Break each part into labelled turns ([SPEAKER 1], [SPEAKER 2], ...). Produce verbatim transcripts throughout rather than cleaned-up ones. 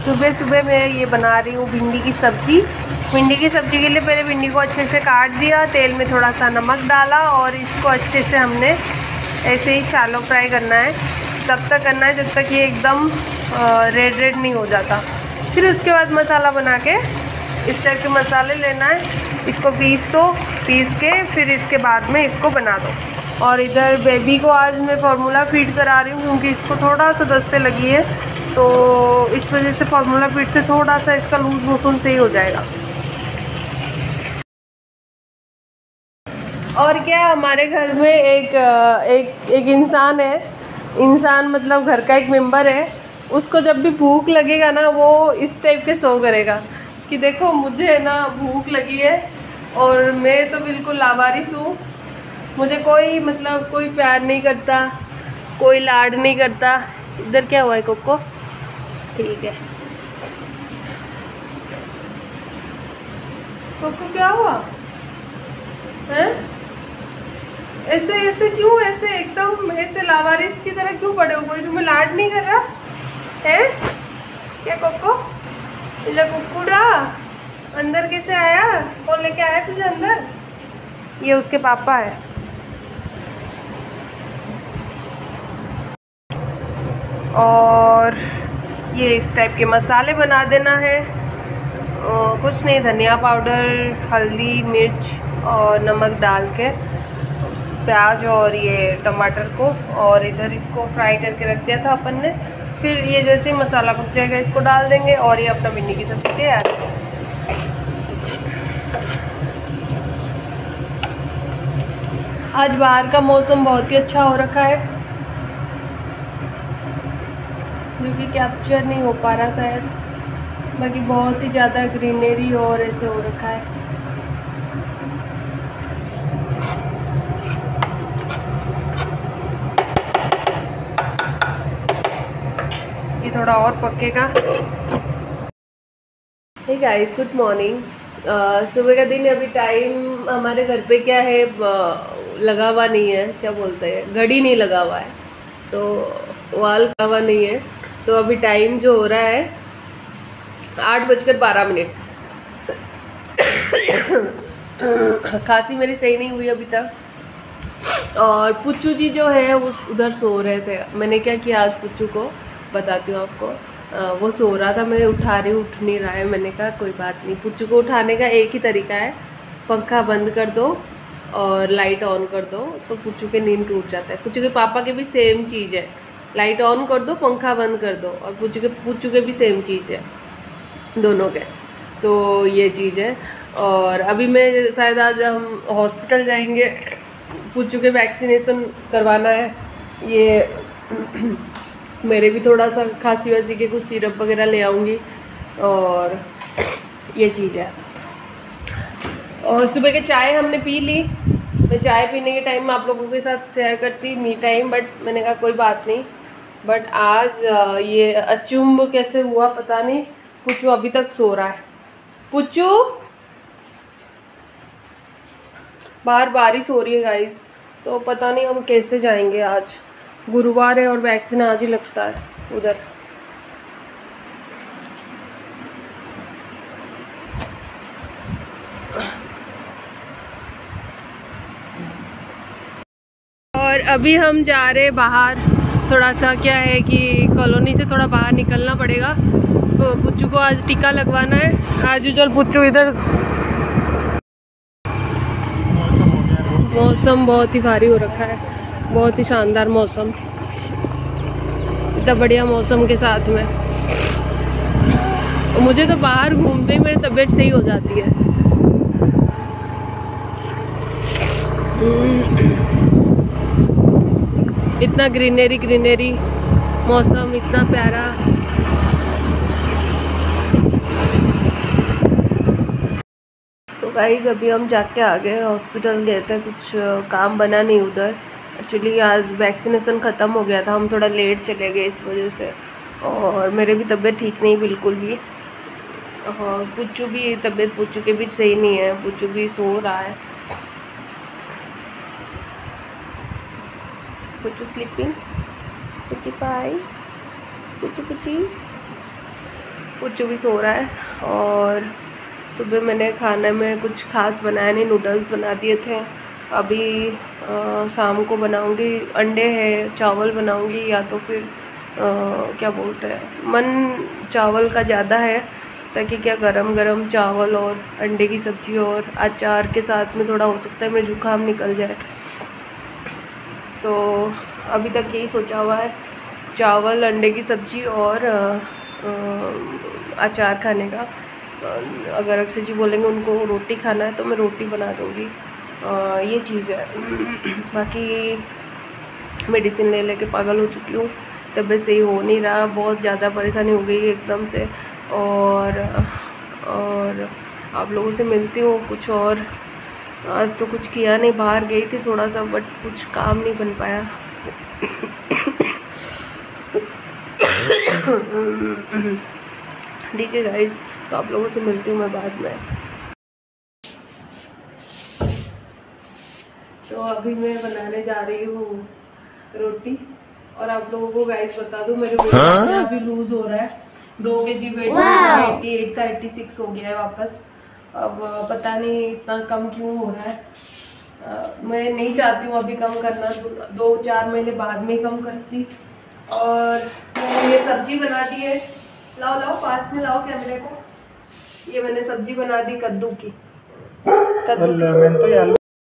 [SPEAKER 1] सुबह सुबह मैं ये बना रही हूँ भिंडी की सब्ज़ी। भिंडी की सब्ज़ी के लिए पहले भिंडी को अच्छे से काट दिया, तेल में थोड़ा सा नमक डाला और इसको अच्छे से हमने ऐसे ही शैलो फ्राई करना है। तब तक करना है जब तक ये एकदम रेड रेड नहीं हो जाता। फिर उसके बाद मसाला बना के इस टाइप के मसाले लेना है, इसको पीस दो, पीस के फिर इसके बाद में इसको बना दो। और इधर बेबी को आज मैं फार्मूला फीड करा रही हूँ क्योंकि इसको थोड़ा सा दस्ते लगी है, तो इस वजह से फार्मूला फीड से थोड़ा सा इसका लूज मोशन सही हो जाएगा। और क्या, हमारे घर में एक एक एक इंसान है, इंसान मतलब घर का एक मेंबर है, उसको जब भी भूख लगेगा ना वो इस टाइप के सो करेगा कि देखो मुझे ना भूख लगी है और मैं तो बिल्कुल लावारिस हूँ, मुझे कोई मतलब कोई प्यार नहीं करता, कोई लाड नहीं करता। इधर क्या हुआ है कोको? ठीक है कोको, क्या हुआ है? ऐसे ऐसे क्यों, ऐसे एकदम ऐसे लावारिस की तरह क्यों पड़े हो? कोई तुम्हें लाड नहीं कर रहा है क्या कोको? इला कुकुड़ा अंदर कैसे आया? कौन लेके आया तुझे अंदर? ये उसके पापा है। और ये इस टाइप के मसाले बना देना है, और कुछ नहीं, धनिया पाउडर, हल्दी, मिर्च और नमक डाल के, प्याज और ये टमाटर को, और इधर इसको फ्राई करके रख दिया था अपन ने। फिर ये जैसे ही मसाला पक जाएगा इसको डाल देंगे और ये अपना भिंडी की सब्ज़ी तैयार है। आज बाहर का मौसम बहुत ही अच्छा हो रखा है, जो कि कैप्चर नहीं हो पा रहा शायद, बाकी बहुत ही ज़्यादा ग्रीनरी और ऐसे हो रखा है। ये थोड़ा और पकेगा। Hey guys, good morning. सुबह का दिन, अभी टाइम हमारे घर पे क्या है, लगा हुआ नहीं है, क्या बोलते हैं, घड़ी नहीं लगा हुआ है, तो वाल लगा हुआ नहीं है, तो अभी टाइम जो हो रहा है आठ बजकर बारह मिनट। खांसी मेरी सही नहीं हुई अभी तक। और पुच्चू जी जो है वो उधर सो रहे थे। मैंने क्या किया आज, पुच्चू को बताती हूँ आपको। आ, वो सो रहा था, मैं उठा रही हूँ, उठ नहीं रहा है। मैंने कहा कोई बात नहीं, पुच्चू को उठाने का एक ही तरीका है, पंखा बंद कर दो और लाइट ऑन कर दो, तो पुच्चू के नींद टूट जाता है। पुच्चू के पापा के भी सेम चीज़ है, लाइट ऑन कर दो, पंखा बंद कर दो, और पुच्चू के पुच्चू के भी सेम चीज़ है, दोनों के। तो ये चीज़ है। और अभी मैं शायद आज हम हॉस्पिटल जाएंगे, पुच्चू के वैक्सीनेशन करवाना है। ये मेरे भी थोड़ा सा खांसी वासी के कुछ सिरप वगैरह ले आऊँगी, और ये चीज़ है। और सुबह के चाय हमने पी ली। मैं चाय पीने के टाइम में आप लोगों के साथ शेयर करती मी टाइम, बट मैंने कहा कोई बात नहीं। बट आज ये अचुम्ब कैसे हुआ पता नहीं, पुच्चू अभी तक सो रहा है। पुच्चू, बाहर बारिश हो रही है गाइस, तो पता नहीं हम कैसे जाएंगे। आज गुरुवार है और वैक्सीन आज ही लगता है उधर। और अभी हम जा रहे बाहर, थोड़ा सा क्या है कि कॉलोनी से थोड़ा बाहर निकलना पड़ेगा, तो पुच्चू को आज टीका लगवाना है। आज यूजुअल पुच्चू इधर, मौसम बहुत ही भारी हो रखा है, बहुत ही शानदार मौसम, इतना बढ़िया मौसम के साथ में मुझे तो बाहर घूमते ही मेरी तबीयत सही हो जाती है। इतना ग्रीनरी ग्रीनरी मौसम, इतना प्यारा। सो गाइस, अभी हम जाके आ गए, हॉस्पिटल गए थे, कुछ काम बना नहीं उधर। एक्चुअली आज वैक्सीनेशन ख़त्म हो गया था, हम थोड़ा लेट चले गए इस वजह से, और मेरे भी तबीयत ठीक नहीं बिल्कुल भी। और पुच्चू भी, तबीयत पुच्चू के भी सही नहीं है, पुच्चू भी सो रहा है। पुच्चू स्लीपिंग, पुच्ची पाई, पुच्ची पुच्ची। पुच्चू भी सो रहा है। और सुबह मैंने खाने में कुछ खास बनाया नहीं, नूडल्स बना दिए थे। अभी आ, शाम को बनाऊंगी, अंडे है, चावल बनाऊंगी, या तो फिर आ, क्या बोलते हैं, मन चावल का ज़्यादा है, ताकि क्या गरम गरम चावल और अंडे की सब्ज़ी और अचार के साथ में थोड़ा हो सकता है मेरे जुकाम निकल जाए। तो अभी तक यही सोचा हुआ है, चावल, अंडे की सब्ज़ी और अचार खाने का। अगर अक्षय जी बोलेंगे उनको रोटी खाना है तो मैं रोटी बना दूँगी। ये चीज़ है। बाकी मेडिसिन ले लेके पागल हो चुकी हूँ, तबीयत सही हो नहीं रहा, बहुत ज़्यादा परेशानी हो गई एकदम से। और और आप लोगों से मिलती हूँ कुछ। और आज तो कुछ किया नहीं, बाहर गई थी थोड़ा सा, बट कुछ काम नहीं बन पाया। ठीक है गाइस, तो आप लोगों से मिलती हूँ मैं बाद में। तो अभी मैं बनाने जा रही हूँ रोटी। और आप लोगों को गाइस बता दूँ, मेरे वेट हाँ? अभी लूज हो रहा है, दो K G weight eighty eight था, एट्टी सिक्स हो गया है वापस। अब पता नहीं इतना कम क्यों हो रहा है। आ, मैं नहीं चाहती हूँ अभी कम करना, दो चार महीने बाद में कम करती। और मैंने ये सब्जी बना दी है, लाओ लाओ पास में लाओ कैमरे को। ये मैंने सब्जी बना दी कद्दू की। कद्दू की।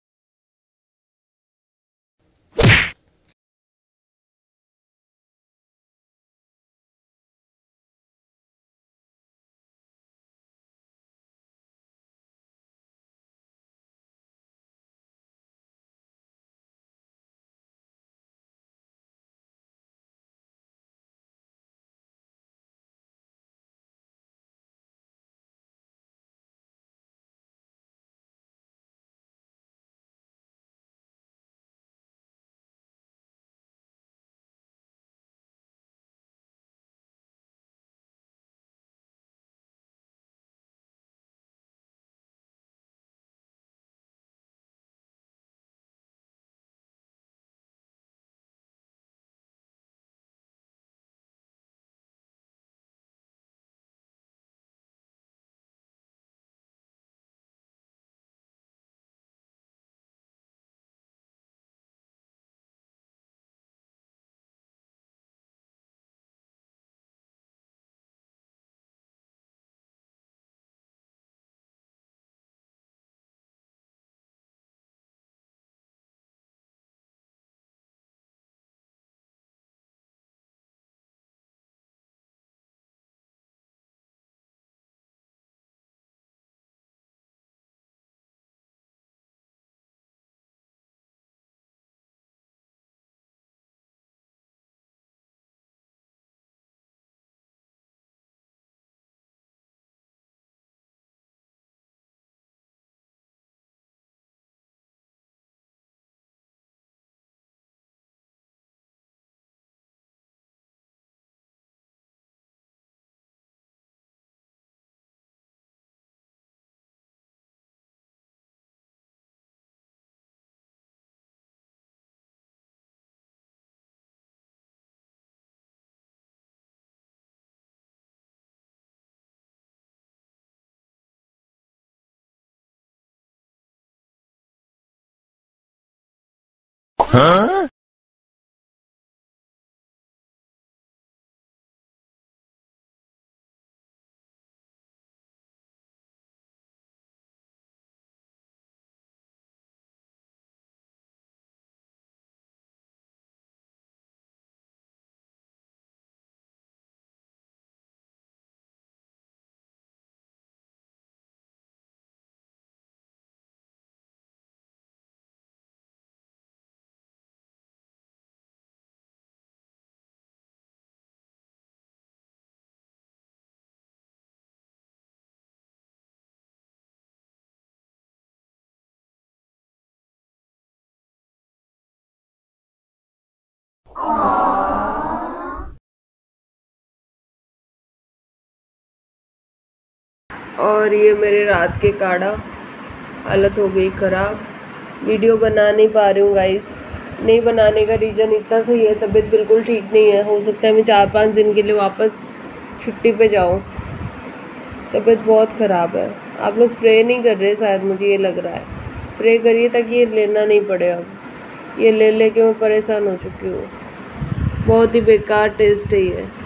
[SPEAKER 1] हाँ? और ये मेरे रात के काढ़ा, हालत हो गई ख़राब। वीडियो बना नहीं पा रही हूँ गाइस। नहीं बनाने का रीज़न इतना सही है, तबीयत बिल्कुल ठीक नहीं है। हो सकता है मैं चार पाँच दिन के लिए वापस छुट्टी पे जाऊँ। तबीयत बहुत ख़राब है। आप लोग प्रे नहीं कर रहे शायद, मुझे ये लग रहा है। प्रे करिए ताकि ये लेना नहीं पड़े। अब ये ले ले के मैं परेशान हो चुकी हूँ। बहुत ही बेकार टेस्ट है ये।